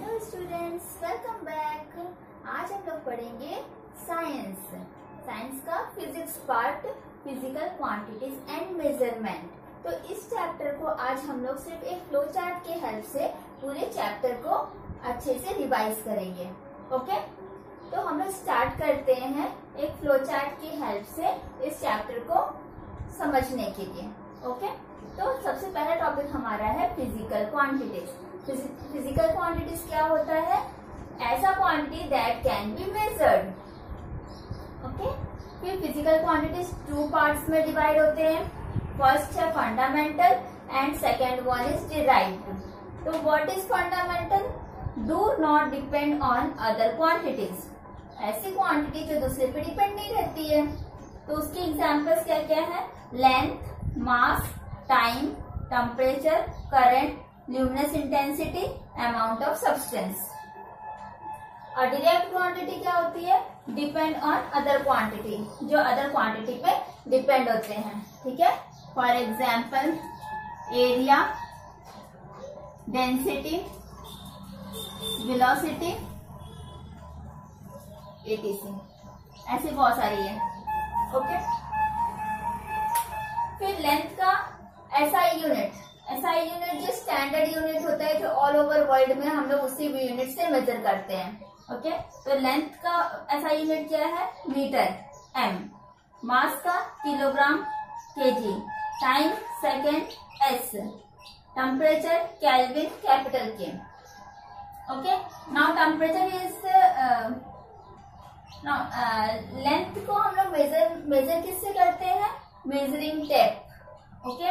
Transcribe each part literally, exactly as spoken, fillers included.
Hello students, welcome back. आज हम लोग पढ़ेंगे साइंस साइंस का physics part, physical quantities and measurement. तो इस चैप्टर को आज हम लोग सिर्फ एक फ्लो चार्ट के हेल्प से पूरे चैप्टर को अच्छे से रिवाइज करेंगे। ओके, तो हम लोग स्टार्ट करते हैं एक फ्लो चार्ट की हेल्प से इस चैप्टर को समझने के लिए। ओके, तो सबसे पहला टॉपिक हमारा है फिजिकल क्वांटिटीज। फिजिकल क्वांटिटीज क्या होता है? ऐसा quantity that can be measured. Okay, फिर फिजिकल क्वांटिटीज टू पार्ट्स में डिवाइड होते हैं। फर्स्ट है fundamental and second one is derived. तो what is fundamental? Do not depend on other quantities. ऐसी क्वांटिटी जो दूसरे पे डिपेंड नहीं रहती है। तो उसकी एग्जांपल्स क्या क्या है? Length, mass, time, temperature, current, luminous intensity, amount of substance. और डिराइव्ड क्वांटिटी क्या होती है? डिपेंड ऑन अदर क्वांटिटी, जो अदर क्वांटिटी पे डिपेंड होते हैं। ठीक है, for example area, density, velocity, etc, ऐसे बहुत सारी है। ओके, फिर लेंथ का एसआई यूनिट। एसआई यूनिट जो स्टैंडर्ड यूनिट होता है, जो ऑल ओवर वर्ल्ड में हम लोग उसी यूनिट से मेजर करते हैं। ओके, तो लेंथ का एसआई यूनिट क्या है? Metre, M. मास का kilogram, KG. Time second, S. Temperature kelvin, capital K. Okay, now temperature is now length को हम लोग मेजर मेजर किससे करते हैं? Measuring tape. ओके,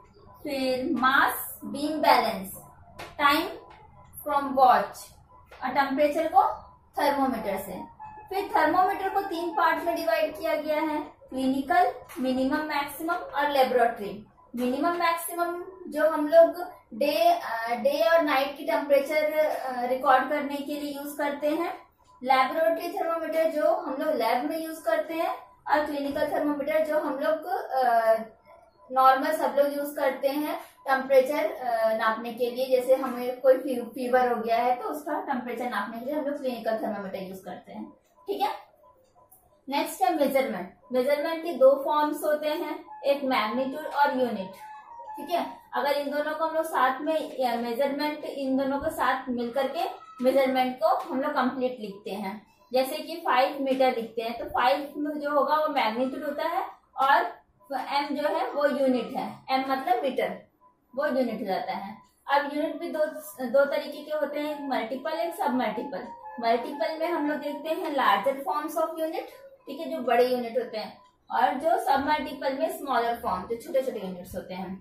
फिर mass beam balance, time from watch, और टेम्परेचर को थर्मोमीटर से। फिर थर्मोमीटर को तीन पार्ट में डिवाइड किया गया है, क्लिनिकल, मिनिमम मैक्सिमम और लेबोरेटरी। मिनिमम मैक्सिमम जो हम लोग डे डे और नाइट की टेम्परेचर रिकॉर्ड करने के लिए यूज करते हैं। लेबोरेटरी थर्मोमीटर जो हम लोग लैब में यूज करते हैं, और क्लिनिकल थर्मोमीटर जो हम लोग नॉर्मल सब लोग यूज करते हैं टेम्परेचर नापने के लिए। जैसे हमें कोई फीवर हो गया है तो उसका टेम्परेचर नापने के लिए हम लोग क्लिनिकल थर्मोमीटर यूज करते हैं। ठीक है, नेक्स्ट है मेजरमेंट। मेजरमेंट के दो फॉर्म्स होते हैं, एक मैग्नीट्यूड और यूनिट। ठीक है, अगर इन दोनों को हम लोग साथ में मेजरमेंट इन दोनों के साथ मिलकर के मेजरमेंट को हम लोग कंप्लीट लिखते हैं। जैसे कि फाइव मीटर लिखते हैं, तो फाइव जो होगा वो मैग्नीट्यूड होता है, और एम जो है वो यूनिट है। एम मतलब मीटर, वो यूनिट हो जाता है। अब यूनिट भी दो दो तरीके के होते हैं, मल्टीपल, एक सब मल्टीपल। मल्टीपल में हम लोग देखते हैं लार्जर फॉर्म्स ऑफ यूनिट, ठीक है, जो बड़े यूनिट होते हैं, और जो सब मल्टीपल में स्मॉलर फॉर्म, जो छोटे छोटे यूनिट्स होते हैं।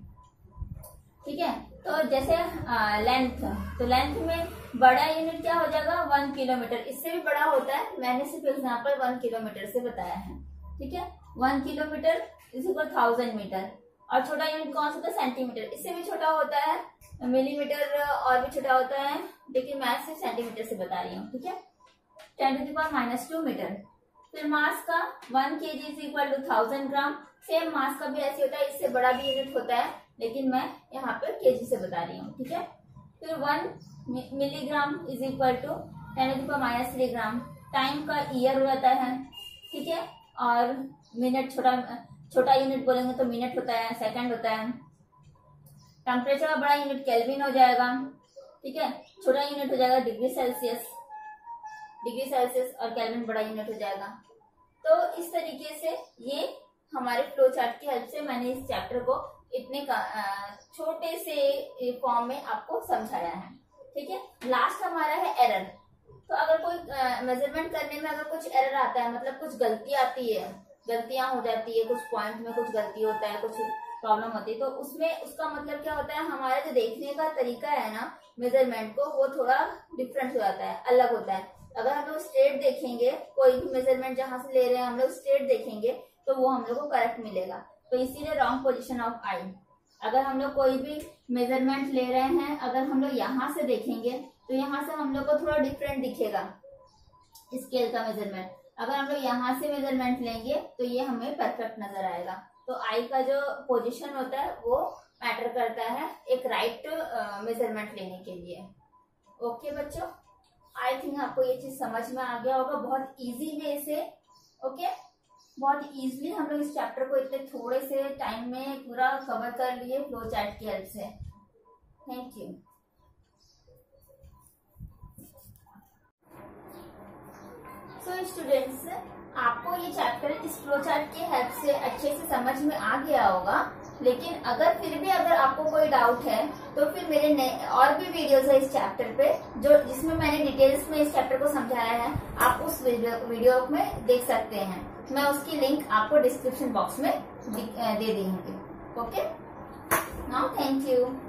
ठीक है, तो जैसे लेंथ, तो लेंथ में बड़ा यूनिट क्या हो जाएगा? One kilometre. इससे भी बड़ा होता है, मैंने सिर्फ एग्जांपल वन किलोमीटर से बताया है। ठीक है, one kilometre is equal thousand metre. और छोटा यूनिट कौन सा होता है? सेंटीमीटर। इससे भी छोटा होता है मिलीमीटर, और भी छोटा होता है, लेकिन मैं सिर्फ सेंटीमीटर से बता रही हूँ। ठीक है, ten to the power minus two metre. फिर मास का one K G is equal to thousand gram. Same mass का भी ऐसे होता है, इससे बड़ा भी यूनिट होता है, लेकिन मैं यहाँ पे केजी से बता रही हूँ। ठीक है, फिर one milligram is equal to ten to the power minus three gram. Time का ईयर हो जाता है। ठीक है, और मिनट, छोटा छोटा यूनिट बोलेंगे तो मिनट होता है, सेकंड होता है। टेम्परेचर का बड़ा यूनिट केल्विन हो जाएगा। ठीक है, छोटा यूनिट हो जाएगा डिग्री सेल्सियस, डिग्री सेल्सियस, और केल्विन बड़ा यूनिट हो जाएगा। तो इस तरीके से ये हमारे फ्लो चार्ट की हेल्प से मैंने इस चैप्टर को इतने छोटे से फॉर्म में आपको समझाया है। ठीक है, लास्ट हमारा है एरर। तो अगर कोई मेजरमेंट करने में अगर कुछ एरर आता है, मतलब कुछ गलती आती है, गलतियां हो जाती है, कुछ पॉइंट में कुछ गलती होता है, कुछ प्रॉब्लम होती है, तो उसमें उसका मतलब क्या होता है? हमारा जो देखने का तरीका है ना मेजरमेंट को, वो थोड़ा डिफरेंट हो जाता है, अलग होता है। अगर हम लोग स्ट्रेट देखेंगे, कोई भी मेजरमेंट जहां से ले रहे हैं हम लोग स्ट्रेट देखेंगे, तो वो हम लोग को करेक्ट मिलेगा। तो इसीलिए रॉन्ग पोजिशन ऑफ आई। अगर हम लोग कोई भी मेजरमेंट ले रहे हैं, अगर हम लोग यहाँ से देखेंगे तो यहाँ से हम लोग को थोड़ा डिफरेंट दिखेगा स्केल का मेजरमेंट। अगर हम लोग यहाँ से मेजरमेंट लेंगे तो ये हमें परफेक्ट नजर आएगा। तो आई का जो पोजीशन होता है वो मैटर करता है एक राइट मेजरमेंट लेने के लिए। ओके बच्चों, आई थिंक आपको ये चीज समझ में आ गया होगा बहुत इजी वे से। ओके, बहुत इजीली हम लोग इस चैप्टर को इतने थोड़े से टाइम में पूरा कवर कर लिए फ्लो चार्ट की हेल्प से। Thank you. सो स्टूडेंट्स, आपको ये चैप्टर इस फ्लो चार्ट की हेल्प से अच्छे से समझ में आ गया होगा, लेकिन अगर फिर भी अगर आपको कोई डाउट है तो फिर मेरे नए और भी वीडियोस है इस चैप्टर पे, जो जिसमें मैंने डिटेल्स में इस चैप्टर को समझाया है, आप उस वीडियो, वीडियो में देख सकते हैं। मैं उसकी लिंक आपको डिस्क्रिप्शन बॉक्स में दे दूंगी। Okay, now thank you.